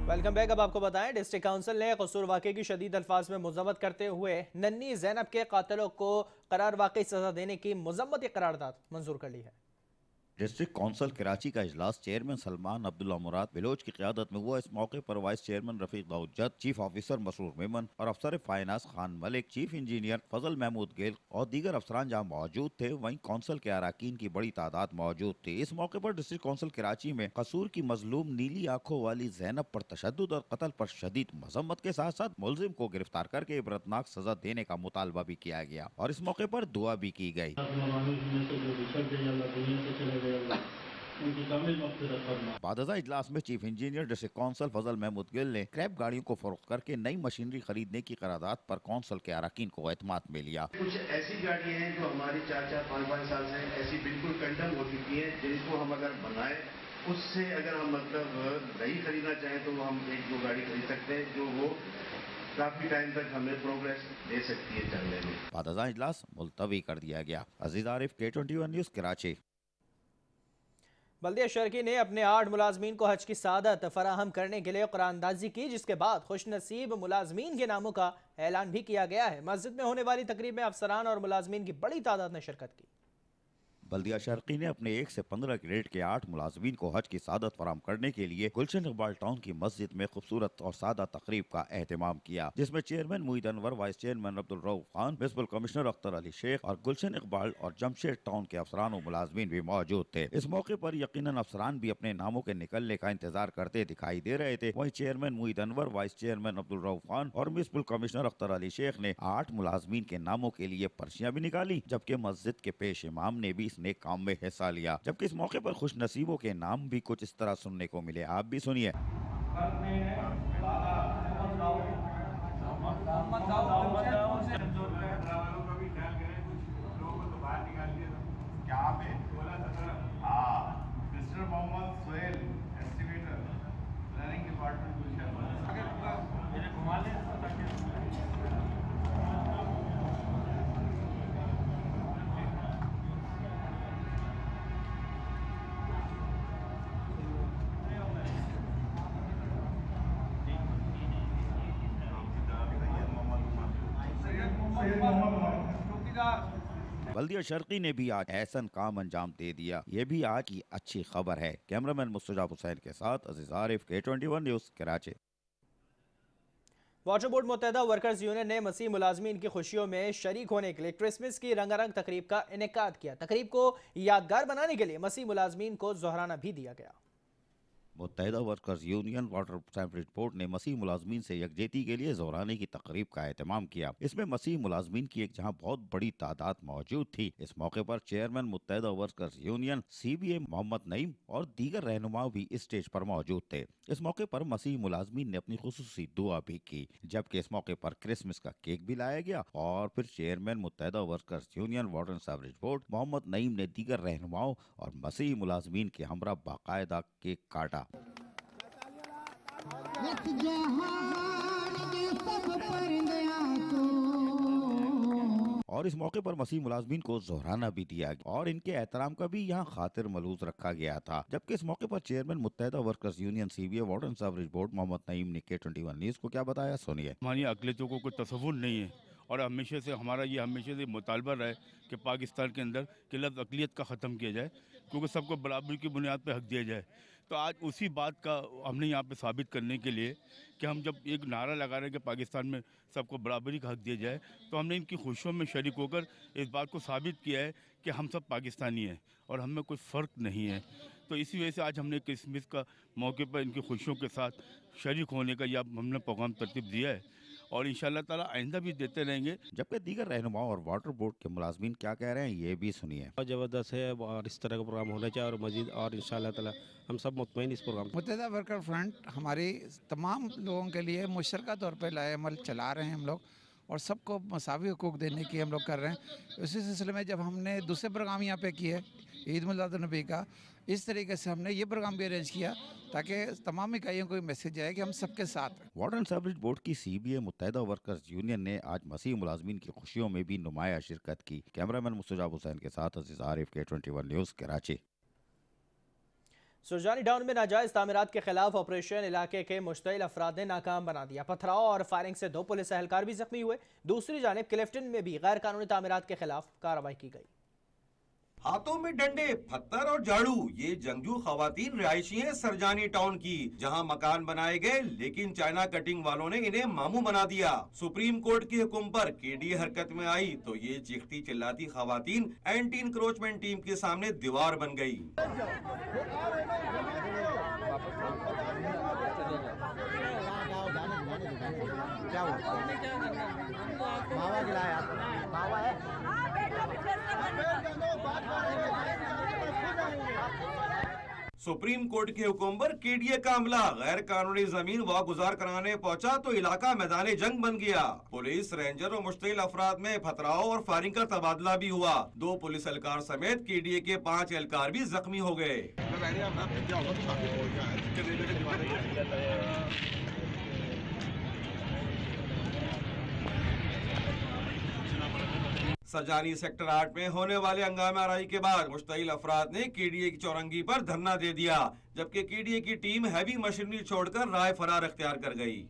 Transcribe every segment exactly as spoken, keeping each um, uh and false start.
Welcome back. अब आपको बताएं, डिस्ट्रिक्ट काउंसिल ने कसूर वाक़े की शदीद अल्फाज में मजम्मत करते हुए नन्ही जैनब के कातिलों को करार वाकई सजा देने की मजम्मती करारदाद मंजूर कर ली है। डिस्ट्रिक्ट काउंसिल कराची का इजलास चेयरमैन सलमान अब्दुल्ला मुराद बिलोच की क़यादत में हुआ। इस मौके पर वाइस चेयरमैन रफीक दाऊद जद, चीफ ऑफिसर मसरूर मेमन और अफसर finance Khan Malik, chief engineer Fazal Mahmood Gill और दीगर अफसरान जहाँ मौजूद थे, वहीं काउंसिल के अरकान की बड़ी तादाद मौजूद थी। इस मौके पर डिस्ट्रिक्ट काउंसिल कराची में कसूर की मजलूम नीली आंखों वाली जैनब पर तशद्दुद और कत्ल पर शदीद मजम्मत के साथ साथ मुलजिम को गिरफ्तार करके इबरतनाक सजा देने का मुतालबा भी किया गया और इस मौके पर दुआ भी की गई। बादजा इजलास में chief engineer district council Fazal Mahmood Gill ने क्रैप गाड़ियों को फरोख्त करके नई मशीनरी खरीदने की करारदाद पर काउंसिल के अरकान को एतमाद में लिया। कुछ ऐसी गाड़ियां हैं जो हमारी चार चार पाँच पाँच साल से ऐसी बिल्कुल कंडम हो चुकी है, जिनको हम अगर बनाए उससे अगर हम मतलब नहीं खरीदना चाहें तो हम एक दो गाड़ी खरीद सकते हैं, जो वो काफी टाइम तक हमें प्रोग्रेस दे सकती है चलने में। बादजा इजलास मुलतवी कर दिया गया। Aziz Arif, K twenty one news, Karachi. Baldia Sharqi ने अपने आठ मुलाजमीन को हज की सादत फराहम करने के लिए कुरानदाजी की, जिसके बाद खुशनसीब मुलाजमीन के नामों का ऐलान भी किया गया है। मस्जिद में होने वाली तकरीब में अफसरान और मुलाजमीन की बड़ी तादाद ने शिरकत की। बल्दिया शर्की ने अपने एक से पंद्रह ग्रेड के आठ मुलाजमीन को हज की सादत फराम करने के लिए गुलशन इकबाल टाउन की मस्जिद में खूबसूरत और सादा तकरीब का एहतमाम किया, जिसमें chairman Moeed Anwar, vice chairman Abdul Rauf Khan, municipal commissioner Akhtar Ali Sheikh और गुलशन इकबाल और जमशेद टाउन के अफसरान और मुलाजमीन भी मौजूद थे। इस मौके पर यकीनन अफसरान भी अपने नामों के निकलने का इंतजार करते दिखाई दे रहे थे। वहीं chairman Moeed Anwar, vice chairman Abdul Rauf Khan और म्युनिसिपल कमिश्नर अख्तर अली शेख ने आठ मुलाजमीन के नामों के लिए पर्चियां भी निकाली, जबकि मस्जिद के पेश इमाम ने भी इस नेक काम में हिस्सा लिया। जबकि इस मौके पर खुश नसीबों के नाम भी कुछ इस तरह सुनने को मिले। आप भी सुनिए। बल्दिया शर्की ने भी आज ऐसन काम अंजाम दे दिया। ये भी आज की अच्छी खबर है। कैमरामैन मुस्तजाब हुसैन के साथ Aziz Arif, K twenty one news, Karachi. Water board Muttahida workers union ने मसीह मुलाजमीन की खुशियों में शरीक होने के लिए क्रिसमस की रंगारंग तकरीब का इनेकाद किया। तकरीब को यादगार बनाने के लिए मसीह मुलाजमीन को जोहराना भी दिया गया। Muttahida workers union water sewerage board ने मसीह मुलाजमीन से यकजहती के लिए जोहराने की तकरीब का एहतमाम किया। इसमें मसीह मुलाजमीन की एक जहां बहुत बड़ी तादाद मौजूद थी। इस मौके पर chairman Muttahida workers union C B A Mohammad Naeem और दीगर रहनुमा भी इस स्टेज पर मौजूद थे। इस मौके पर मसीह मुलाजमीन ने अपनी खुसूसी दुआ भी की, जबकि इस मौके पर क्रिसमस का केक भी लाया गया और फिर chairman Muttahida workers union water sewerage board Mohammad Naeem ने दीगर रहनुमाओं और मसीह मुलाजमीन के हमरा बाकायदा केक काटा। और इस मौके पर मसीह मुलाजमीन को जोहराना भी दिया गया और इनके एहतराम का भी यहाँ खातिर मलूज रखा गया था। जबकि इस मौके पर chairman Muttahida workers union C B A water and sewerage board Mohammad Naeem ने के ट्वेंटी वन न्यूज को क्या बताया, सुनिए। हमारी अकलियतों को कोई तसव्वुर नहीं है और हमेशा से हमारा ये हमेशा से मुतालबा रहा है कि पाकिस्तान के अंदर कि लफ्ज़ अकलियत का ख़त्म किया जाए, क्योंकि सबको बराबरी की बुनियाद पर हक दिया जाए। तो आज उसी बात का हमने यहाँ पे साबित करने के लिए कि हम जब एक नारा लगा रहे हैं कि पाकिस्तान में सबको बराबरी का हक दिया जाए, तो हमने इनकी खुशियों में शरीक होकर इस बात को साबित किया है कि हम सब पाकिस्तानी हैं और हमें कोई फ़र्क नहीं है। तो इसी वजह से आज हमने क्रिसमस का मौके पर इनकी खुशियों के साथ शरीक होने का यह हमने प्रोग्राम तरतीब दिया है और इंशाअल्लाह ताला आइंदा भी देते रहेंगे। जबकि दीगर रहनुमाओं और वाटर बोर्ड के मुलाजमीन क्या कह रहे हैं, ये भी सुनिए। बहुत ज़बरदस्त है और इस तरह का प्रोग्राम होना चाहिए और मजीद और इंशाअल्लाह ताला हम सब मुतमईन इस प्रोग्राम। मुत्तहदा वर्कर फ्रंट हमारी तमाम लोगों के लिए मुशतरका तौर पर लाए अमल चला रहे हैं हम लोग और सबको मसावी हुकूक देने की हम लोग कर रहे हैं। उसी सिलसिले में जब हमने दूसरे प्रोग्राम यहाँ पे किए ईद मिलादुन्नबी का, इस तरीके से हमने ये प्रोग्राम भी अरेंज किया ताकि तमाम इकाइयों को मैसेज जाए कि हम सबके साथ हैं। वाटर एंड सीवरेज बोर्ड की C B A Muttahida workers union ने आज मसीह मुलाजमीन की खुशियों में भी नुमाया शिरकत की। कैमरामैन मुस्तजाब हुसैन के साथ Aziz Arif, K twenty one news, Karachi. Surjani town में नाजायज तामीरात के खिलाफ ऑपरेशन इलाके के मुश्तइल अफराद ने नाकाम बना दिया। पथराव और फायरिंग से दो पुलिस एहलकार भी जख्मी हुए। दूसरी जानिब क्लिफ्टन में भी गैर कानूनी तामीरात के खिलाफ कार्रवाई की गई। हाथों में डंडे, पत्थर और झाड़ू, ये जंगजू खवातीन रिहायशी हैं सरजानी टाउन की, जहां मकान बनाए गए लेकिन चाइना कटिंग वालों ने इन्हें मामू बना दिया। सुप्रीम कोर्ट के हुक्म पर केडी हरकत में आई तो ये चीखती चिल्लाती खवातीन एंटी इंक्रोचमेंट टीम के सामने दीवार बन गई। क्या हुआ? मावा गिलाया, मावा है। सुप्रीम कोर्ट के हुक्म पर केडीए का अमला गैर कानूनी जमीन वागुजार कराने पहुंचा तो इलाका मैदान जंग बन गया। पुलिस, रेंजर और मुश्तिल अफराद में पथराव और फायरिंग का तबादला भी हुआ। दो पुलिस एहलकार समेत केडीए के पाँच एहलकार भी जख्मी हो गए। सरजानी सेक्टर आठ में होने वाले हंगामा आराई के बाद मुश्तइल अफराद ने केडीए की चौरंगी पर धरना दे दिया, जबकि केडीए की टीम हैवी मशीनरी छोड़कर राह फरार अख्तियार कर गई।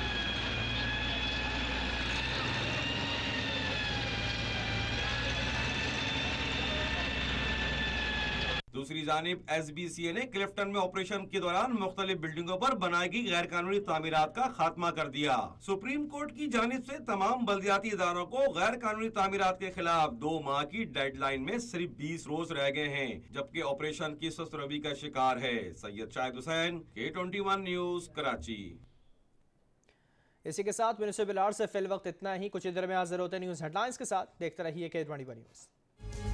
दूसरी जानिब एसबीसीए ने क्लिफ्टन में ऑपरेशन के दौरान मुख्तलिफ बिल्डिंगों पर बनाई गई गैर कानूनी तामीरात का खात्मा कर दिया। सुप्रीम कोर्ट की जानिब से तमाम बल्दियाती इदारों को गैर कानूनी तामीरात के खिलाफ दो माह की डेडलाइन में सिर्फ बीस रोज रह गए हैं, जबकि ऑपरेशन की सुस्त रवि का शिकार है। सैयद शाहिद हुसैन, के ट्वेंटी वन न्यूज, कराची। इसी के साथ म्यूनिसिपल से फिल वक्त इतना ही। कुछ ही देर में हाजिर होते न्यूज हेडलाइंस के साथ। देखते रहिए के ट्वेंटी वन न्यूज।